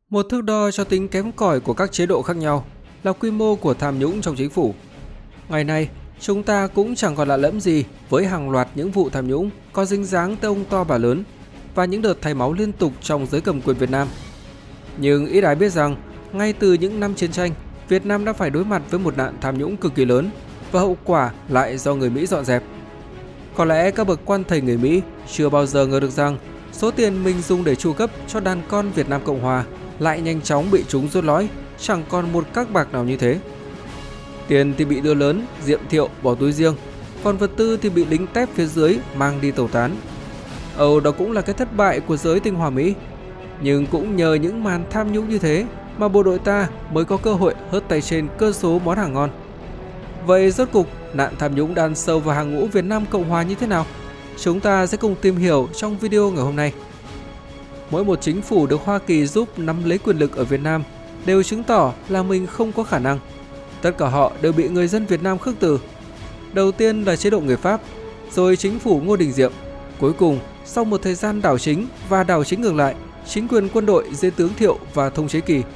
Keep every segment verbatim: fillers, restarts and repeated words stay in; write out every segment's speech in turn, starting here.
Một thước đo cho tính kém cỏi của các chế độ khác nhau là quy mô của tham nhũng trong chính phủ. Ngày nay, chúng ta cũng chẳng còn lạ lẫm gì với hàng loạt những vụ tham nhũng có dính dáng tới ông to bà lớn và những đợt thay máu liên tục trong giới cầm quyền Việt Nam. Nhưng ít ai biết rằng, ngay từ những năm chiến tranh, Việt Nam đã phải đối mặt với một nạn tham nhũng cực kỳ lớn và hậu quả lại do người Mỹ dọn dẹp. Có lẽ các bậc quan thầy người Mỹ chưa bao giờ ngờ được rằng số tiền mình dùng để chu cấp cho đàn con Việt Nam Cộng Hòa lại nhanh chóng bị chúng rút lõi, chẳng còn một các bạc nào như thế. Tiền thì bị đưa lớn, Diệm Thiệu bỏ túi riêng, còn vật tư thì bị lính tép phía dưới mang đi tẩu tán. Âu đó cũng là cái thất bại của giới tinh hoa Mỹ. Nhưng cũng nhờ những màn tham nhũng như thế mà bộ đội ta mới có cơ hội hớt tay trên cơ số món hàng ngon. Vậy rốt cục nạn tham nhũng đan sâu vào hàng ngũ Việt Nam Cộng Hòa như thế nào? Chúng ta sẽ cùng tìm hiểu trong video ngày hôm nay. Mỗi một chính phủ được Hoa Kỳ giúp nắm lấy quyền lực ở Việt Nam đều chứng tỏ là mình không có khả năng. Tất cả họ đều bị người dân Việt Nam khước từ. Đầu tiên là chế độ người Pháp, rồi chính phủ Ngô Đình Diệm. Cuối cùng, sau một thời gian đảo chính và đảo chính ngược lại, chính quyền quân đội dưới tướng Thiệu và Thông Chế Kỳ.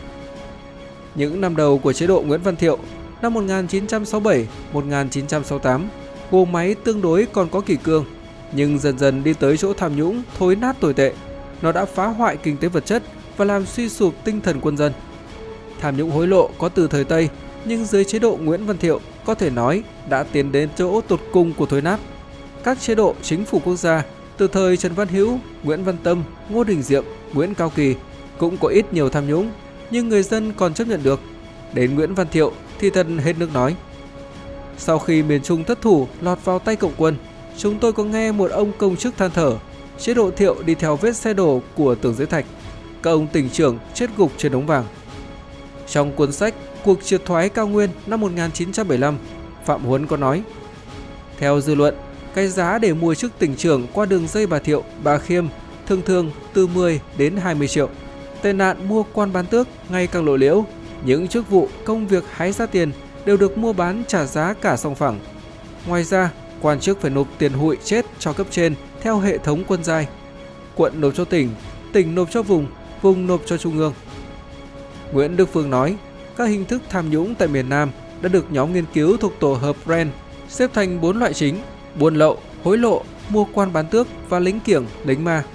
Những năm đầu của chế độ Nguyễn Văn Thiệu, năm một nghìn chín trăm sáu mươi bảy đến một nghìn chín trăm sáu mươi tám, bộ máy tương đối còn có kỷ cương, nhưng dần dần đi tới chỗ tham nhũng thối nát tồi tệ. Nó đã phá hoại kinh tế vật chất và làm suy sụp tinh thần quân dân. Tham nhũng hối lộ có từ thời Tây, nhưng dưới chế độ Nguyễn Văn Thiệu có thể nói đã tiến đến chỗ tột cùng của thối nát. Các chế độ chính phủ quốc gia từ thời Trần Văn Hữu, Nguyễn Văn Tâm, Ngô Đình Diệm, Nguyễn Cao Kỳ cũng có ít nhiều tham nhũng, nhưng người dân còn chấp nhận được. Đến Nguyễn Văn Thiệu thì thật hết nước nói. Sau khi miền Trung thất thủ lọt vào tay Cộng quân, chúng tôi có nghe một ông công chức than thở, chế độ Thiệu đi theo vết xe đổ của Tưởng Giới Thạch, các ông tỉnh trưởng chết gục trên đống vàng. Trong cuốn sách Cuộc triệt thoái cao nguyên năm một nghìn chín trăm bảy mươi lăm, Phạm Huấn có nói: theo dư luận, cái giá để mua chức tỉnh trưởng qua đường dây bà Thiệu, bà Khiêm thường thường từ mười đến hai mươi triệu. Tệ nạn mua quan bán tước ngày càng lộ liễu, những chức vụ, công việc hái ra tiền đều được mua bán trả giá cả song phẳng. Ngoài ra, quan chức phải nộp tiền hụi chết cho cấp trên theo hệ thống quân giai. Quận nộp cho tỉnh, tỉnh nộp cho vùng, vùng nộp cho trung ương. Nguyễn Đức Phương nói, các hình thức tham nhũng tại miền Nam đã được nhóm nghiên cứu thuộc tổ hợp Brand xếp thành bốn loại chính: buôn lậu, hối lộ, mua quan bán tước và lính kiểng, lính ma.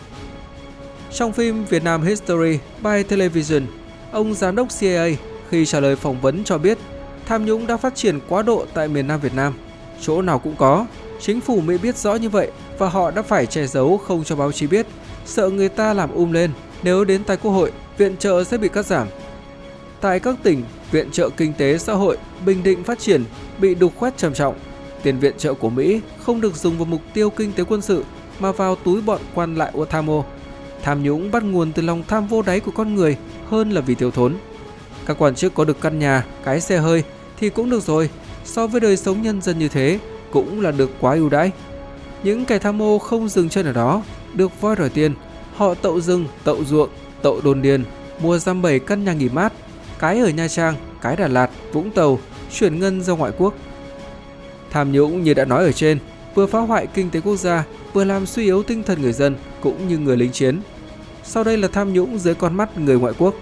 Trong phim Vietnam History by Television, ông giám đốc C I A khi trả lời phỏng vấn cho biết tham nhũng đã phát triển quá độ tại miền Nam Việt Nam. Chỗ nào cũng có, chính phủ Mỹ biết rõ như vậy và họ đã phải che giấu không cho báo chí biết, sợ người ta làm um lên, nếu đến tai Quốc hội, viện trợ sẽ bị cắt giảm. Tại các tỉnh, viện trợ kinh tế xã hội, Bình Định phát triển bị đục khoét trầm trọng. Tiền viện trợ của Mỹ không được dùng vào mục tiêu kinh tế quân sự mà vào túi bọn quan lại của tham ô. Tham nhũng bắt nguồn từ lòng tham vô đáy của con người hơn là vì thiếu thốn. Các quan chức có được căn nhà, cái xe hơi thì cũng được rồi, so với đời sống nhân dân như thế cũng là được quá ưu đãi. Những kẻ tham ô không dừng chân ở đó, được voi đòi tiền, họ tậu rừng, tậu ruộng, tậu đồn điền, mua giam bảy căn nhà nghỉ mát, cái ở Nha Trang, cái Đà Lạt, Vũng Tàu, chuyển ngân ra ngoại quốc. Tham nhũng như đã nói ở trên, vừa phá hoại kinh tế quốc gia, vừa làm suy yếu tinh thần người dân cũng như người lính chiến. Sau đây là tham nhũng dưới con mắt người ngoại quốc.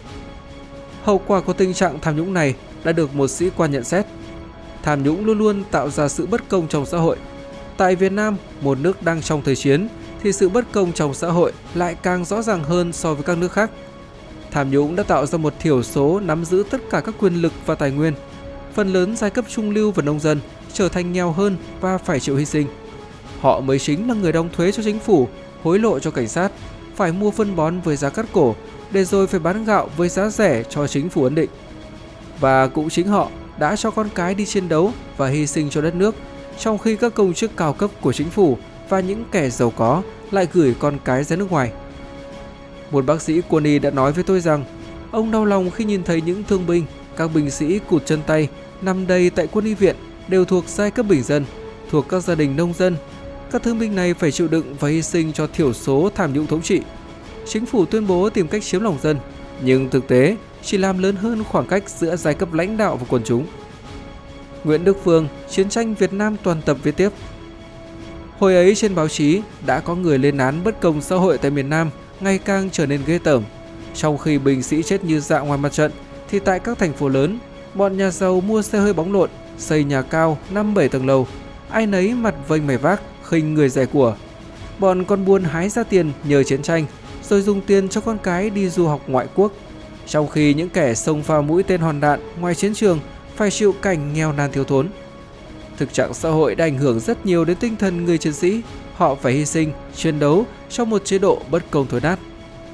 Hậu quả của tình trạng tham nhũng này đã được một sĩ quan nhận xét. Tham nhũng luôn luôn tạo ra sự bất công trong xã hội. Tại Việt Nam, một nước đang trong thời chiến, thì sự bất công trong xã hội lại càng rõ ràng hơn so với các nước khác. Tham nhũng đã tạo ra một thiểu số nắm giữ tất cả các quyền lực và tài nguyên. Phần lớn giai cấp trung lưu và nông dân trở thành nghèo hơn và phải chịu hy sinh. Họ mới chính là người đóng thuế cho chính phủ, hối lộ cho cảnh sát, phải mua phân bón với giá cắt cổ, để rồi phải bán gạo với giá rẻ cho chính phủ ấn định. Và cũng chính họ đã cho con cái đi chiến đấu và hy sinh cho đất nước, trong khi các công chức cao cấp của chính phủ và những kẻ giàu có lại gửi con cái ra nước ngoài. Một bác sĩ quân y đã nói với tôi rằng ông đau lòng khi nhìn thấy những thương binh, các binh sĩ cụt chân tay nằm đầy tại quân y viện đều thuộc giai cấp bình dân, thuộc các gia đình nông dân. Các thương binh này phải chịu đựng và hy sinh cho thiểu số tham nhũng thống trị. Chính phủ tuyên bố tìm cách chiếm lòng dân, nhưng thực tế chỉ làm lớn hơn khoảng cách giữa giai cấp lãnh đạo và quần chúng. Nguyễn Đức Phương, Chiến tranh Việt Nam toàn tập viết tiếp: hồi ấy trên báo chí đã có người lên án bất công xã hội tại miền Nam ngày càng trở nên ghê tởm. Trong khi binh sĩ chết như dạo ngoài mặt trận, thì tại các thành phố lớn, bọn nhà giàu mua xe hơi bóng lộn, xây nhà cao năm bảy tầng lầu, ai nấy mặt vênh mày vác, khinh người rẻ của. Bọn con buôn hái ra tiền nhờ chiến tranh, rồi dùng tiền cho con cái đi du học ngoại quốc. Trong khi những kẻ xông pha mũi tên hòn đạn ngoài chiến trường phải chịu cảnh nghèo nàn thiếu thốn. Thực trạng xã hội đã ảnh hưởng rất nhiều đến tinh thần người chiến sĩ, họ phải hy sinh, chiến đấu trong một chế độ bất công thối nát.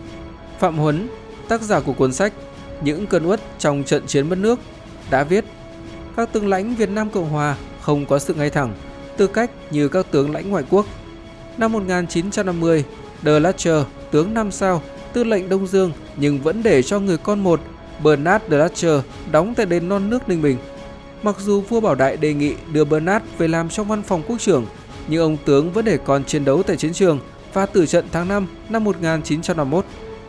Phạm Huấn, tác giả của cuốn sách Những cơn uất trong trận chiến mất nước, đã viết: các tướng lãnh Việt Nam Cộng Hòa không có sự ngay thẳng, tư cách như các tướng lãnh ngoại quốc. Năm một nghìn chín trăm năm mươi, De Lacher, tướng năm sao, tư lệnh Đông Dương, nhưng vẫn để cho người con một, Bernard De Lacher, đóng tại đền non nước Ninh Bình. Mặc dù vua Bảo Đại đề nghị đưa Bernard về làm trong văn phòng quốc trưởng, nhưng ông tướng vẫn để con chiến đấu tại chiến trường và tử trận tháng năm năm một nghìn chín trăm năm mươi mốt.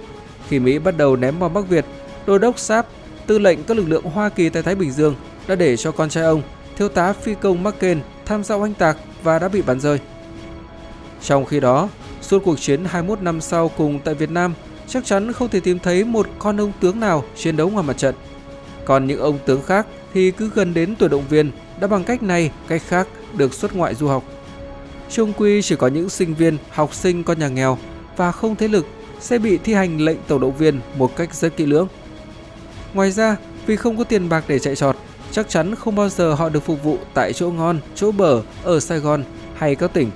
Khi Mỹ bắt đầu ném bom Bắc Việt, Đô đốc Sharp, tư lệnh các lực lượng Hoa Kỳ tại Thái Bình Dương, đã để cho con trai ông, thiếu tá phi công McCain, tham gia oanh tạc và đã bị bắn rơi. Trong khi đó, suốt cuộc chiến hai mươi mốt năm sau cùng tại Việt Nam, chắc chắn không thể tìm thấy một con ông tướng nào chiến đấu ngoài mặt trận. Còn những ông tướng khác thì cứ gần đến tuổi động viên đã bằng cách này, cách khác được xuất ngoại du học. Chung quy chỉ có những sinh viên, học sinh con nhà nghèo và không thế lực sẽ bị thi hành lệnh tổng động viên một cách rất kỹ lưỡng. Ngoài ra, vì không có tiền bạc để chạy trọt, chắc chắn không bao giờ họ được phục vụ tại chỗ ngon, chỗ bở ở Sài Gòn hay các tỉnh.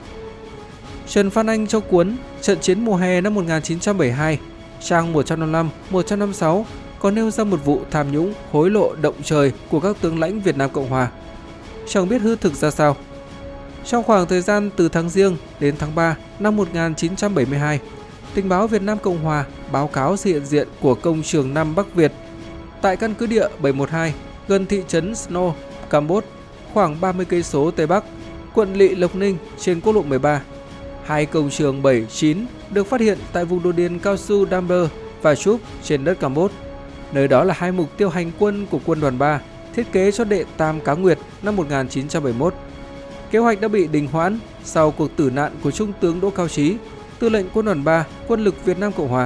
Trần Phan Anh trong cuốn Trận chiến mùa hè năm một nghìn chín trăm bảy mươi hai, trang một trăm năm mươi lăm đến một trăm năm mươi sáu có nêu ra một vụ tham nhũng hối lộ động trời của các tướng lãnh Việt Nam Cộng Hòa. Chẳng biết hư thực ra sao. Trong khoảng thời gian từ tháng Giêng đến tháng ba năm một nghìn chín trăm bảy mươi hai, tình báo Việt Nam Cộng Hòa báo cáo sự hiện diện của công trường Nam Bắc Việt tại căn cứ địa bảy một hai gần thị trấn Snow, Campuchia, khoảng ba mươi cây số tây bắc, quận Lỵ Lộc Ninh trên quốc lộ mười ba. Hai công trường bảy chín được phát hiện tại vùng đồi điền cao su Damber và Chup trên đất Campuchia. Nơi đó là hai mục tiêu hành quân của quân đoàn ba thiết kế cho đệ Tam Cá Nguyệt năm một nghìn chín trăm bảy mươi mốt. Kế hoạch đã bị đình hoãn sau cuộc tử nạn của Trung tướng Đỗ Cao Trí, tư lệnh quân đoàn ba, quân lực Việt Nam Cộng Hòa.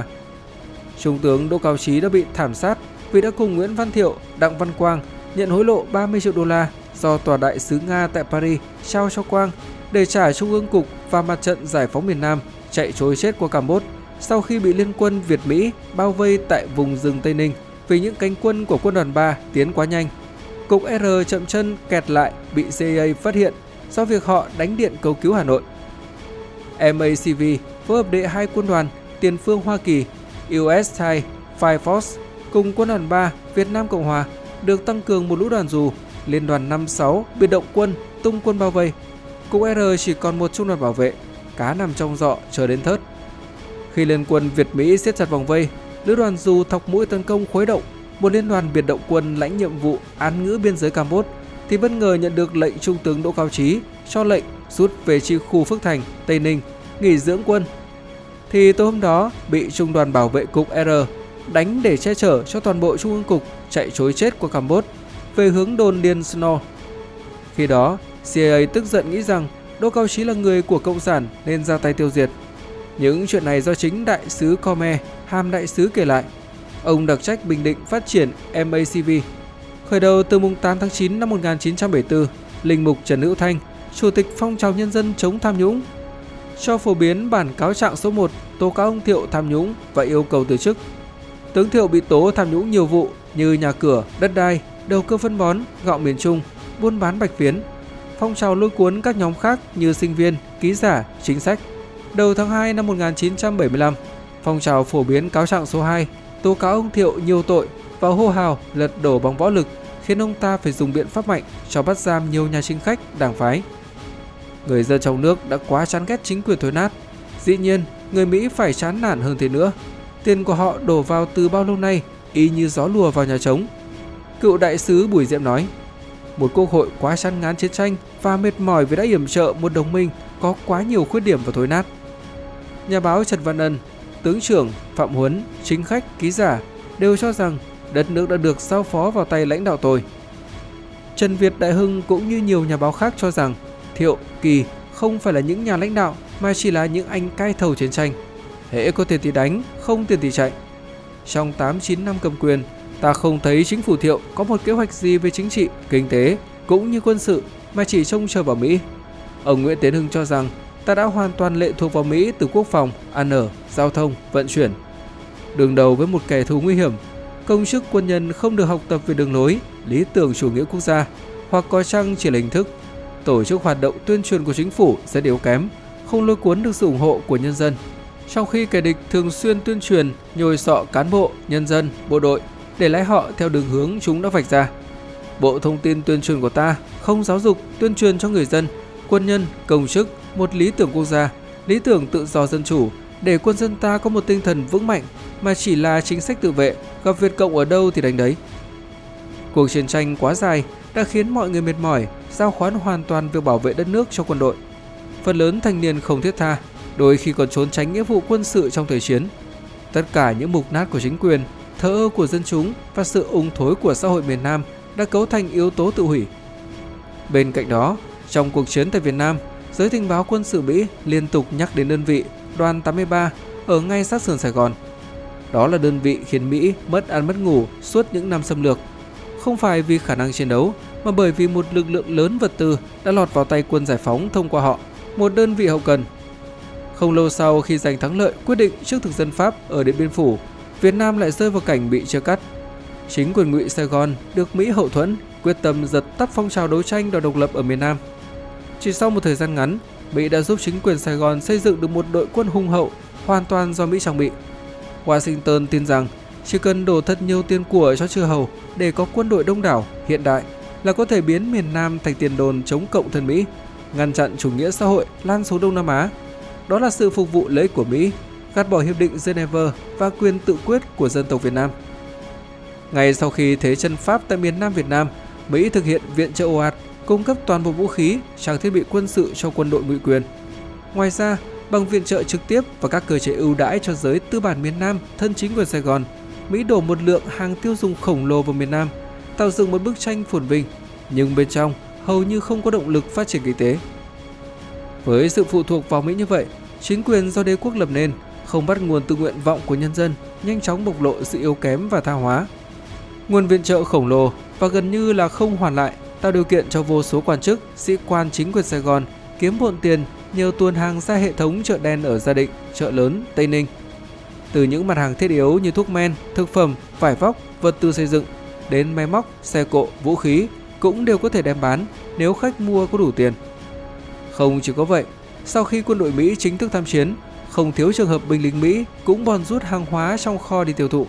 Trung tướng Đỗ Cao Trí đã bị thảm sát vì đã cùng Nguyễn Văn Thiệu, Đặng Văn Quang nhận hối lộ ba mươi triệu đô la do tòa đại sứ Nga tại Paris trao cho Quang để trả Trung ương Cục và Mặt trận Giải phóng miền Nam chạy trối chết qua Campuchia sau khi bị liên quân Việt Mỹ bao vây tại vùng rừng Tây Ninh vì những cánh quân của quân đoàn ba tiến quá nhanh. Cục R chậm chân kẹt lại bị C I A phát hiện do việc họ đánh điện cầu cứu Hà Nội. M A C V phối hợp đệ hai quân đoàn tiền phương Hoa Kỳ U S Thai Fire Force cùng quân đoàn ba Việt Nam Cộng Hòa được tăng cường một lũ đoàn dù. Liên đoàn năm sáu biệt động quân tung quân bao vây. Cục R chỉ còn một trung đoàn bảo vệ, cá nằm trong giọ chờ đến thớt. Khi liên quân Việt Mỹ siết chặt vòng vây, lữ đoàn dù thọc mũi tấn công khuấy động một liên đoàn biệt động quân lãnh nhiệm vụ án ngữ biên giới Campuchia, thì bất ngờ nhận được lệnh Trung tướng Đỗ Cao Trí cho lệnh rút về chi khu Phước Thành, Tây Ninh nghỉ dưỡng quân. Thì tối hôm đó bị trung đoàn bảo vệ cục R đánh để che chở cho toàn bộ Trung ương Cục chạy trối chết qua Campuchia về hướng đồn điền Snow. Khi đó, C I A tức giận nghĩ rằng Đỗ Cao Trí là người của Cộng sản nên ra tay tiêu diệt. Những chuyện này do chính đại sứ Khmer, hàm đại sứ kể lại. Ông đặc trách Bình Định phát triển M A C V. Khởi đầu từ mùng tám tháng chín năm một nghìn chín trăm bảy mươi tư, Linh mục Trần Hữu Thanh, Chủ tịch Phong trào Nhân dân chống tham nhũng, cho phổ biến bản cáo trạng số một tố cáo ông Thiệu tham nhũng và yêu cầu từ chức. Tướng Thiệu bị tố tham nhũng nhiều vụ như nhà cửa, đất đai, đầu cơ phân bón, gạo miền Trung, buôn bán bạch phiến. Phong trào lôi cuốn các nhóm khác như sinh viên, ký giả, chính sách. Đầu tháng hai năm một nghìn chín trăm bảy mươi lăm, phong trào phổ biến cáo trạng số hai tố cáo ông Thiệu nhiều tội và hô hào lật đổ bằng võ lực, khiến ông ta phải dùng biện pháp mạnh cho bắt giam nhiều nhà chính khách, đảng phái. Người dân trong nước đã quá chán ghét chính quyền thối nát. Dĩ nhiên, người Mỹ phải chán nản hơn thế nữa. Tiền của họ đổ vào từ bao lâu nay, y như gió lùa vào nhà trống. Cựu đại sứ Bùi Diệm nói, một quốc hội quá chán ngán chiến tranh và mệt mỏi vì đã yểm trợ một đồng minh có quá nhiều khuyết điểm và thối nát. Nhà báo Trần Văn Ân, tướng trưởng Phạm Huấn, chính khách, ký giả đều cho rằng đất nước đã được giao phó vào tay lãnh đạo tồi. Trần Việt Đại Hưng cũng như nhiều nhà báo khác cho rằng Thiệu, Kỳ không phải là những nhà lãnh đạo mà chỉ là những anh cai thầu chiến tranh. Hễ có tiền thì đánh, không tiền thì chạy. trong tám chín năm cầm quyền, ta không thấy chính phủ Thiệu có một kế hoạch gì về chính trị, kinh tế cũng như quân sự mà chỉ trông chờ vào Mỹ. Ông Nguyễn Tiến Hưng cho rằng ta đã hoàn toàn lệ thuộc vào Mỹ từ quốc phòng, ăn ở, giao thông, vận chuyển. Đương đầu với một kẻ thù nguy hiểm, công chức quân nhân không được học tập về đường lối, lý tưởng chủ nghĩa quốc gia, hoặc có chăng chỉ là hình thức. Tổ chức hoạt động tuyên truyền của chính phủ rất yếu kém, không lôi cuốn được sự ủng hộ của nhân dân. Trong khi kẻ địch thường xuyên tuyên truyền, nhồi sọ cán bộ, nhân dân, bộ đội để lái họ theo đường hướng chúng đã vạch ra. Bộ thông tin tuyên truyền của ta không giáo dục, tuyên truyền cho người dân, quân nhân, công chức một lý tưởng quốc gia, lý tưởng tự do dân chủ để quân dân ta có một tinh thần vững mạnh, mà chỉ là chính sách tự vệ, gặp Việt Cộng ở đâu thì đánh đấy. Cuộc chiến tranh quá dài đã khiến mọi người mệt mỏi, giao khoán hoàn toàn việc bảo vệ đất nước cho quân đội. Phần lớn thanh niên không thiết tha, đôi khi còn trốn tránh nghĩa vụ quân sự trong thời chiến. Tất cả những mục nát của chính quyền, thờ ơ của dân chúng và sự ung thối của xã hội miền Nam đã cấu thành yếu tố tự hủy. Bên cạnh đó, trong cuộc chiến tại Việt Nam, giới tình báo quân sự Mỹ liên tục nhắc đến đơn vị Đoàn tám mươi ba ở ngay sát sườn Sài Gòn. Đó là đơn vị khiến Mỹ mất ăn mất ngủ suốt những năm xâm lược, không phải vì khả năng chiến đấu mà bởi vì một lực lượng lớn vật tư đã lọt vào tay quân giải phóng thông qua họ, một đơn vị hậu cần. Không lâu sau khi giành thắng lợi quyết định trước thực dân Pháp ở Điện Biên Phủ, Việt Nam lại rơi vào cảnh bị chia cắt. Chính quyền ngụy Sài Gòn được Mỹ hậu thuẫn, quyết tâm giật tắt phong trào đấu tranh đòi độc lập ở miền Nam. Chỉ sau một thời gian ngắn, Mỹ đã giúp chính quyền Sài Gòn xây dựng được một đội quân hùng hậu hoàn toàn do Mỹ trang bị. Washington tin rằng chỉ cần đổ thật nhiều tiền của cho chư hầu để có quân đội đông đảo, hiện đại là có thể biến miền Nam thành tiền đồn chống cộng thân Mỹ, ngăn chặn chủ nghĩa xã hội lan xuống Đông Nam Á. Đó là sự phục vụ lợi ích của Mỹ, gạt bỏ hiệp định Geneva và quyền tự quyết của dân tộc Việt Nam. Ngay sau khi thế chân Pháp tại miền Nam Việt Nam, Mỹ thực hiện viện trợ ồ ạt, cung cấp toàn bộ vũ khí, trang thiết bị quân sự cho quân đội ngụy quyền. Ngoài ra, bằng viện trợ trực tiếp và các cơ chế ưu đãi cho giới tư bản miền Nam thân chính quyền Sài Gòn, Mỹ đổ một lượng hàng tiêu dùng khổng lồ vào miền Nam, tạo dựng một bức tranh phồn vinh, nhưng bên trong hầu như không có động lực phát triển kinh tế. Với sự phụ thuộc vào Mỹ như vậy, chính quyền do đế quốc lập nên không bắt nguồn từ nguyện vọng của nhân dân, nhanh chóng bộc lộ sự yếu kém và tha hóa. Nguồn viện trợ khổng lồ và gần như là không hoàn lại tạo điều kiện cho vô số quan chức, sĩ quan chính quyền Sài Gòn kiếm bộn tiền nhờ tuồn hàng ra hệ thống chợ đen ở Gia Định, chợ lớn, Tây Ninh. Từ những mặt hàng thiết yếu như thuốc men, thực phẩm, vải vóc, vật tư xây dựng đến máy móc, xe cộ, vũ khí cũng đều có thể đem bán nếu khách mua có đủ tiền. Không chỉ có vậy, sau khi quân đội Mỹ chính thức tham chiến, không thiếu trường hợp binh lính Mỹ cũng bòn rút hàng hóa trong kho đi tiêu thụ.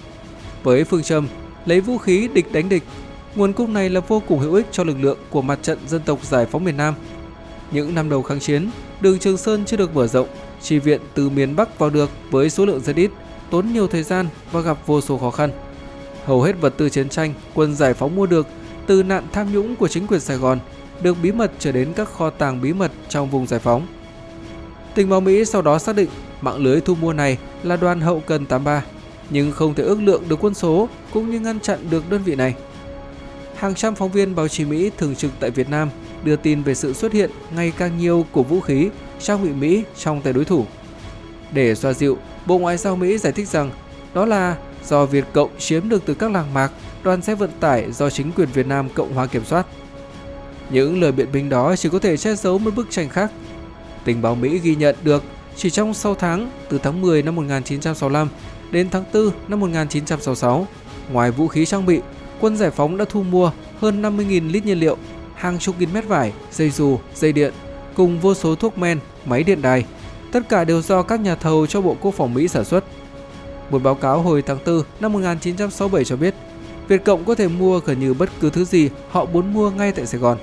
Với phương châm lấy vũ khí địch đánh địch, nguồn cung này là vô cùng hữu ích cho lực lượng của Mặt trận Dân tộc Giải phóng miền Nam. Những năm đầu kháng chiến, đường Trường Sơn chưa được mở rộng, chi viện từ miền Bắc vào được với số lượng rất ít, tốn nhiều thời gian và gặp vô số khó khăn. Hầu hết vật tư chiến tranh quân giải phóng mua được từ nạn tham nhũng của chính quyền Sài Gòn được bí mật trở đến các kho tàng bí mật trong vùng giải phóng. Tình báo Mỹ sau đó xác định mạng lưới thu mua này là đoàn hậu cần tám mươi ba, nhưng không thể ước lượng được quân số cũng như ngăn chặn được đơn vị này. Hàng trăm phóng viên báo chí Mỹ thường trực tại Việt Nam đưa tin về sự xuất hiện ngày càng nhiều của vũ khí, trang bị Mỹ trong tay đối thủ. Để xoa dịu, Bộ Ngoại giao Mỹ giải thích rằng đó là do Việt Cộng chiếm được từ các làng mạc, đoàn xe vận tải do chính quyền Việt Nam Cộng hòa kiểm soát. Những lời biện minh đó chỉ có thể che giấu một bức tranh khác. Tình báo Mỹ ghi nhận được chỉ trong sáu tháng từ tháng mười năm một nghìn chín trăm sáu mươi lăm đến tháng tư năm một nghìn chín trăm sáu mươi sáu, ngoài vũ khí trang bị, quân giải phóng đã thu mua hơn năm mươi nghìn lít nhiên liệu, hàng chục nghìn mét vải, dây dù, dây điện, cùng vô số thuốc men, máy điện đài. Tất cả đều do các nhà thầu cho Bộ Quốc phòng Mỹ sản xuất. Một báo cáo hồi tháng tư năm một nghìn chín trăm sáu mươi bảy cho biết, Việt Cộng có thể mua gần như bất cứ thứ gì họ muốn mua ngay tại Sài Gòn.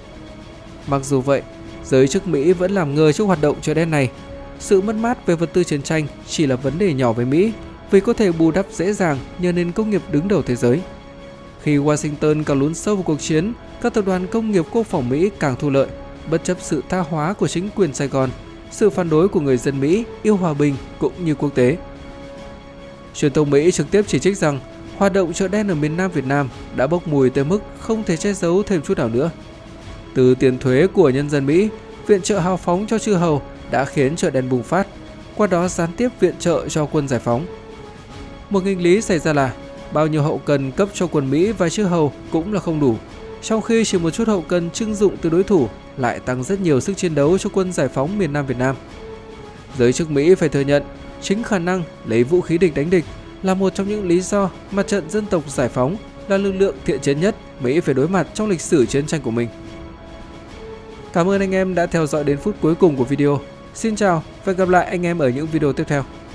Mặc dù vậy, giới chức Mỹ vẫn làm ngơ trước hoạt động chợ đen này. Sự mất mát về vật tư chiến tranh chỉ là vấn đề nhỏ với Mỹ vì có thể bù đắp dễ dàng nhờ nền công nghiệp đứng đầu thế giới. Khi Washington càng lún sâu vào cuộc chiến, các tập đoàn công nghiệp quốc phòng Mỹ càng thu lợi, bất chấp sự tha hóa của chính quyền Sài Gòn, sự phản đối của người dân Mỹ yêu hòa bình cũng như quốc tế. Truyền thông Mỹ trực tiếp chỉ trích rằng hoạt động chợ đen ở miền Nam Việt Nam đã bốc mùi tới mức không thể che giấu thêm chút nào nữa. Từ tiền thuế của nhân dân Mỹ, viện trợ hào phóng cho chư hầu đã khiến chợ đen bùng phát, qua đó gián tiếp viện trợ cho quân giải phóng. Một nghịch lý xảy ra là bao nhiêu hậu cần cấp cho quân Mỹ và chư hầu cũng là không đủ, trong khi chỉ một chút hậu cần trưng dụng từ đối thủ lại tăng rất nhiều sức chiến đấu cho quân giải phóng miền Nam Việt Nam. Giới chức Mỹ phải thừa nhận, chính khả năng lấy vũ khí địch đánh địch là một trong những lý do Mặt trận Dân tộc Giải phóng là lực lượng thiện chiến nhất Mỹ phải đối mặt trong lịch sử chiến tranh của mình. Cảm ơn anh em đã theo dõi đến phút cuối cùng của video. Xin chào và hẹn gặp lại anh em ở những video tiếp theo.